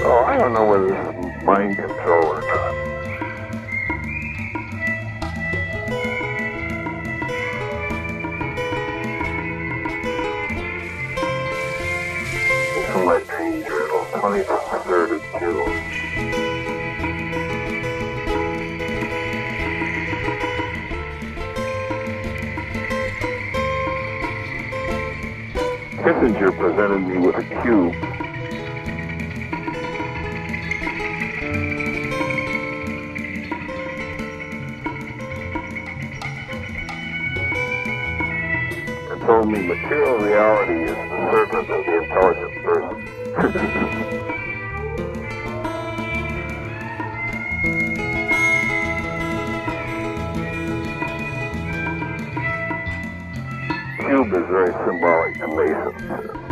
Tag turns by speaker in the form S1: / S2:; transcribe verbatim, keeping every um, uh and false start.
S1: So I don't know whether this is mind control or not. This is my dream journal, twenty-third of June. Kissinger presented me with a cube. And told me material reality is the servant of the intelligent person. Cube is very symbolic to Masons.